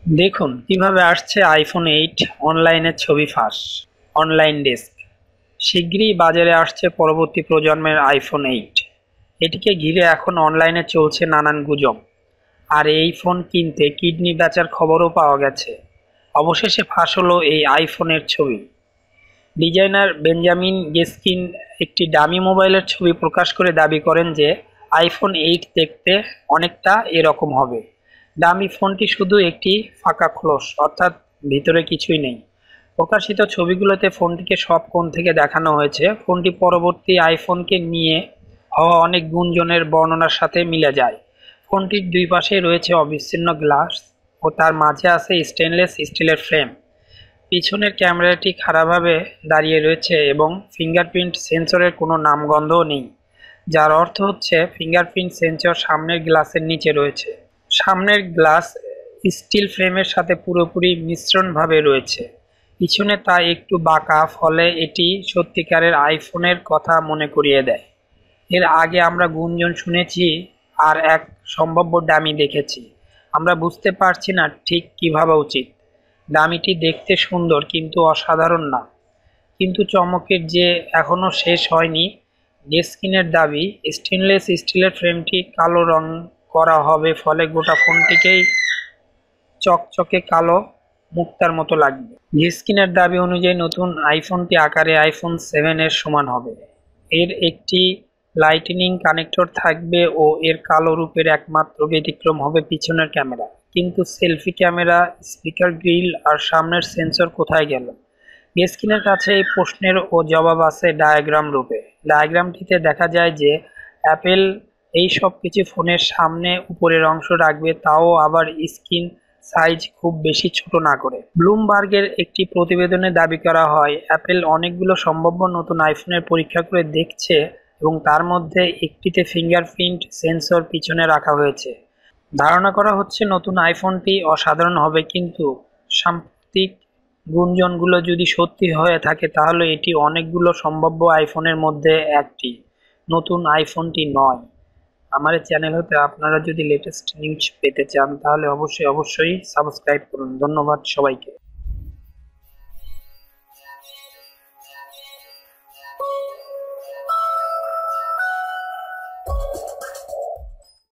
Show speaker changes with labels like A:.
A: দেখুন কিভাবে আসছে আইফোন 8 অনলাইনে ছবি ফাঁস। Online desk. শিগগিরই বাজারে আসছে পরবর্তী প্রজন্মের আইফোন 8। এটিকে ঘিরে এখন অনলাইনে চলছে নানান গুজব। আর এই ফোন কিনতে কিডনি বেচার খবরও পাওয়া গেছে। অবশেষে ফাঁস হলো এই আইফোনের ছবি। ডিজাইনার বেঞ্জামিন গেস্কিন একটি ডামি মোবাইলের ছবি প্রকাশ করে দাবি করেন যে আইফোন 8 দেখতে অনেকটা এরকম হবে। ডামি ফোনটি শুধু একটি ফাঁকা খোলস, অর্থাৎ ভিতরে কিছুই নেই। প্রকাশিত ছবিগুলোতে ফোনটিকে সব কোণ থেকে দেখানো হয়েছে। ফোনটি পরবর্তী আইফোনকে নিয়ে হওয়া অনেক গুঞ্জনের বর্ণনার সাথে মিলে যায়। ফোনটির দুই পাশে রয়েছে অবিচ্ছিন্ন গ্লাস ও তার মাঝে আছে স্টেনলেস স্টিলের ফ্রেম। পিছনের ক্যামেরাটি খাড়াভাবে দাঁড়িয়ে রয়েছে এবং ফিঙ্গারপ্রিন্ট সেন্সরের কোনো নামগন্ধও নেই, যার অর্থ হচ্ছে ফিঙ্গারপ্রিন্ট সেন্সর সামনের গ্লাসের নিচে রয়েছে। সামনের গ্লাস স্টিল ফ্রেমের সাথে পুরোপুরি মিশ্রণভাবে রয়েছে। পিছনে তা একটু বাঁকা, ফলে এটি সত্যিকারের আইফোনের কথা মনে করিয়ে দেয়। এর আগে আমরা গুঞ্জন শুনেছি আর এক সম্ভাব্য ডামি দেখেছি। আমরা বুঝতে পারছি না ঠিক কী ভাবা উচিত। ডামিটি দেখতে সুন্দর কিন্তু অসাধারণ না। কিন্তু চমকের যে এখনও শেষ হয়নি। গেস্কিনের দাবি, স্টেনলেস স্টিলের ফ্রেমটি কালো রং করা হবে, ফলে গোটা ফোনটিকেই চকচকে কালো মুক্তার মতো লাগবে। গেস্কিনের দাবি অনুযায়ী নতুন আইফোনটি আকারে আইফোন 7 এর সমান হবে। এর একটি লাইটনিং কানেক্টর থাকবে ও এর কালো রূপের একমাত্র ব্যতিক্রম হবে পিছনের ক্যামেরা। কিন্তু সেলফি ক্যামেরা, স্পিকার গ্রিল আর সামনের সেন্সর কোথায় গেল? গেস্কিনের কাছে এই প্রশ্নের ও জবাব আছে ডায়াগ্রাম রূপে। ডায়াগ্রামটিতে দেখা যায় যে অ্যাপেল এই সব কিছু ফোনের সামনে উপরের অংশ রাখবে, তাও আবার স্ক্রিন সাইজ খুব বেশি ছোট না করে। ব্লুমবার্গের একটি প্রতিবেদনে দাবি করা হয় অ্যাপেল অনেকগুলো সম্ভাব্য নতুন আইফোনের পরীক্ষা করে দেখছে এবং তার মধ্যে একটিতে ফিঙ্গারপ্রিন্ট সেন্সর পিছনে রাখা হয়েছে। ধারণা করা হচ্ছে নতুন আইফোনটি অসাধারণ হবে, কিন্তু সাম্প্রতিক গুঞ্জনগুলো যদি সত্যি হয়ে থাকে তাহলে এটি অনেকগুলো সম্ভাব্য আইফোনের মধ্যে একটি। নতুন আইফোনটি নয়। আমার এই চ্যানেল হতে আপনারা যদি লেটেস্ট নিউজ পেতে চান তাহলে অবশ্যই সাবস্ক্রাইব করুন। ধন্যবাদ সবাইকে।